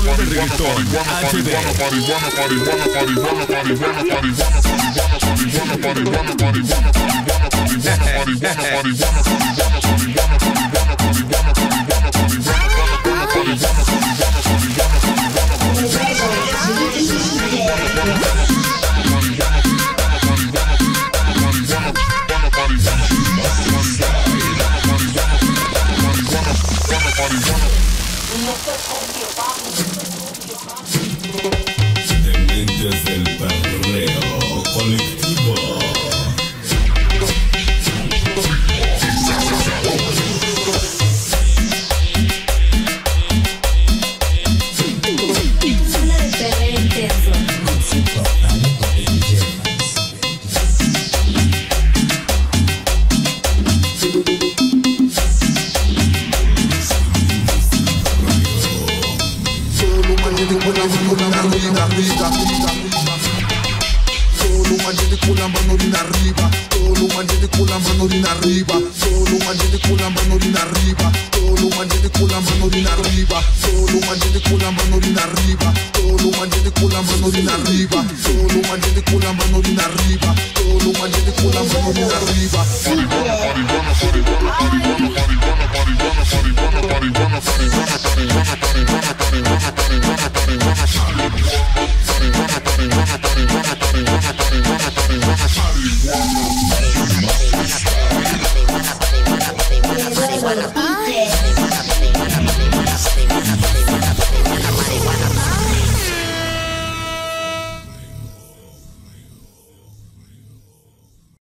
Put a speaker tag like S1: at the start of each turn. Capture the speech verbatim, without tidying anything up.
S1: solo de reggaetón. H D.
S2: Dementes del perreo colectivo.
S3: Zona de perreo intenso.
S4: Solo mantiene con la mano in arriba, solo mantiene con la mano in arriba, solo mantiene con la mano in arriba, solo mantiene con la mano in arriba, solo mantiene con la mano in arriba, solo mantiene con la mano in arriba, solo mantiene con la mano in arriba, solo mantiene con la mano in arriba.
S3: Marihuana.